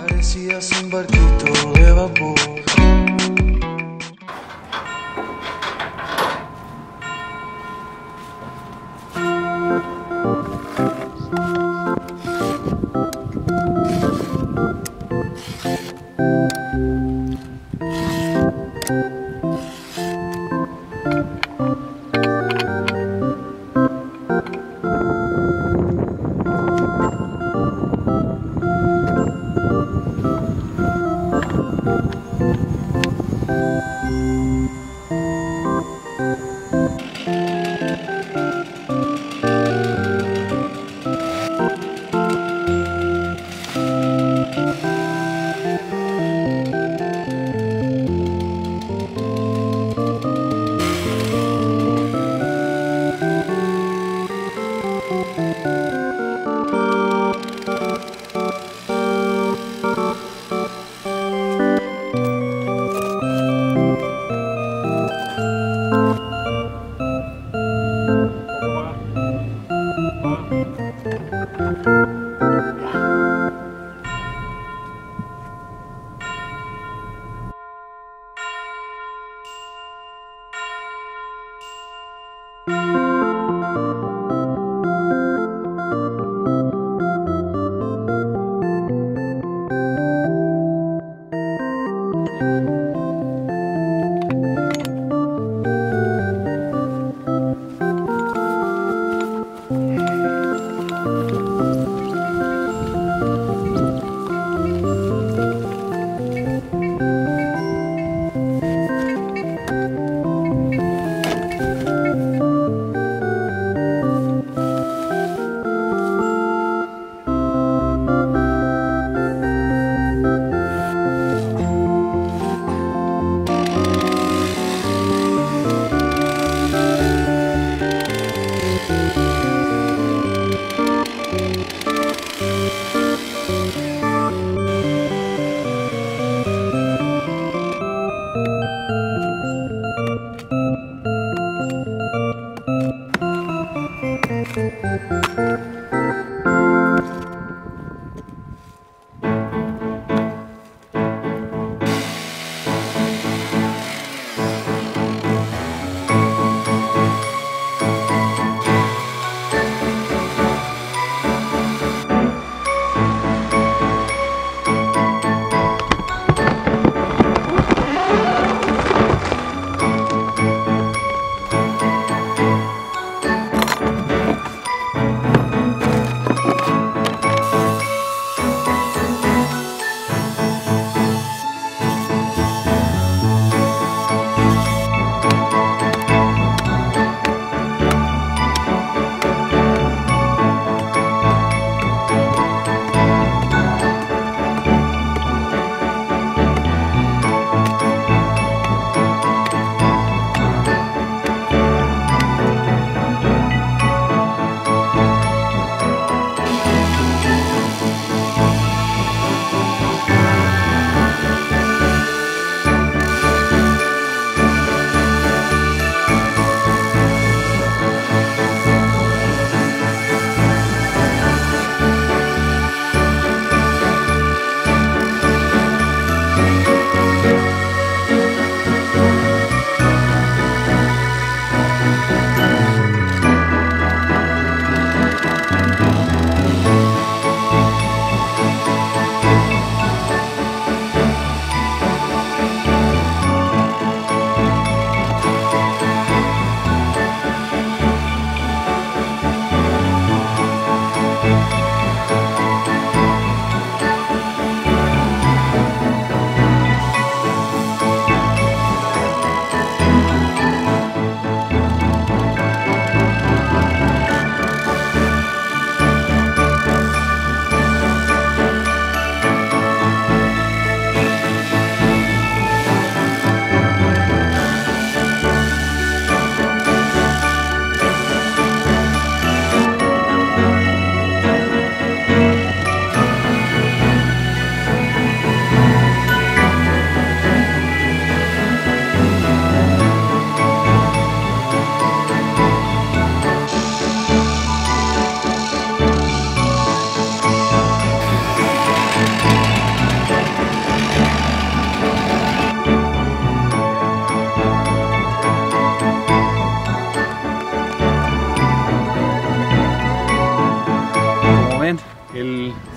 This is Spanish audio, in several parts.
Parecías un barquito de vapor.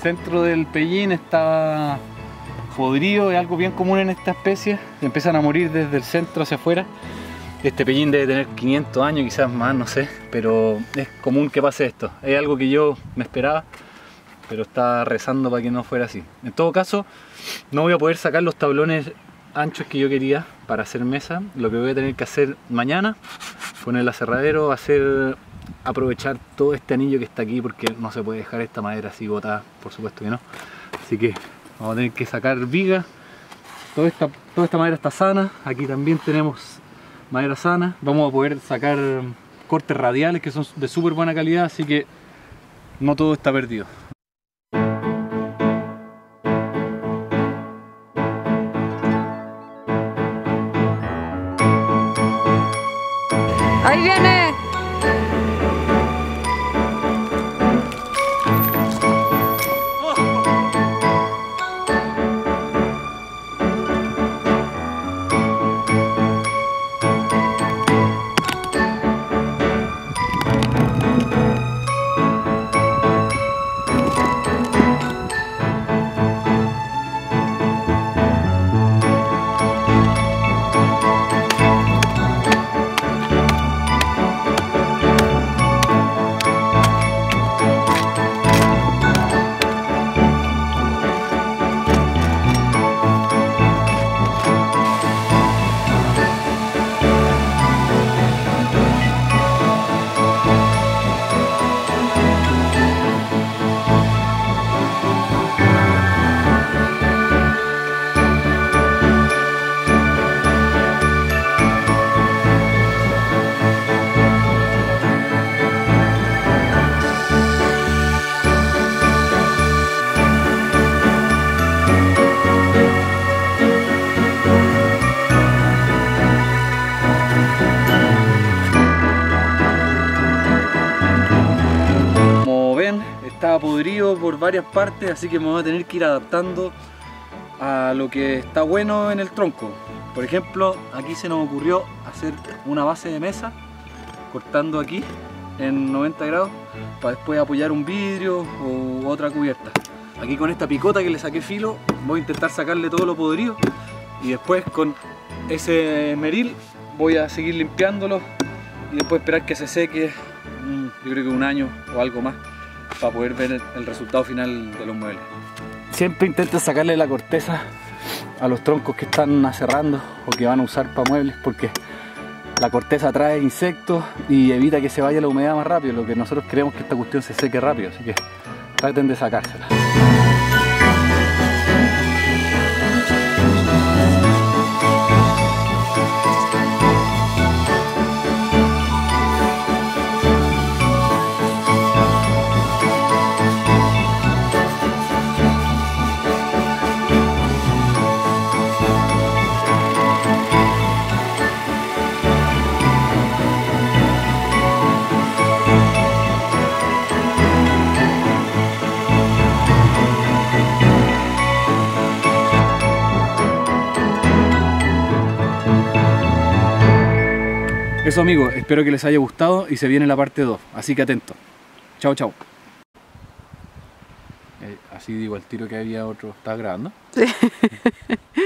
centro del pellín está podrido, es algo bien común en esta especie, empiezan a morir desde el centro hacia afuera. Este pellín debe tener 500 años, quizás más, no sé, pero es común que pase esto. Es algo que yo me esperaba, pero estaba rezando para que no fuera así. En todo caso, no voy a poder sacar los tablones anchos que yo quería para hacer mesa. Lo que voy a tener que hacer mañana, poner el aserradero, aprovechar todo este anillo que está aquí, porque no se puede dejar esta madera así botada, por supuesto que no. Así que vamos a tener que sacar vigas. Toda esta madera está sana. Aquí también tenemos madera sana. Vamos a poder sacar cortes radiales que son de súper buena calidad, así que no todo está perdido. ¡Ahí viene! Estaba podrido por varias partes, así que me voy a tener que ir adaptando a lo que está bueno en el tronco. Por ejemplo, aquí se nos ocurrió hacer una base de mesa cortando aquí en 90 grados para después apoyar un vidrio o otra cubierta. Aquí con esta picota que le saqué filo voy a intentar sacarle todo lo podrido y después con ese esmeril voy a seguir limpiándolo y después esperar que se seque, yo creo que un año o algo más, para poder ver el resultado final de los muebles. Siempre intento sacarle la corteza a los troncos que están aserrando o que van a usar para muebles, porque la corteza atrae insectos y evita que se vaya la humedad más rápido, lo que nosotros queremos que esta cuestión se seque rápido, así que traten de sacársela. Eso amigos, espero que les haya gustado y se viene la parte 2, así que atento. Chao, chao. Así digo al tiro que había otro. ¿Estás grabando? Sí.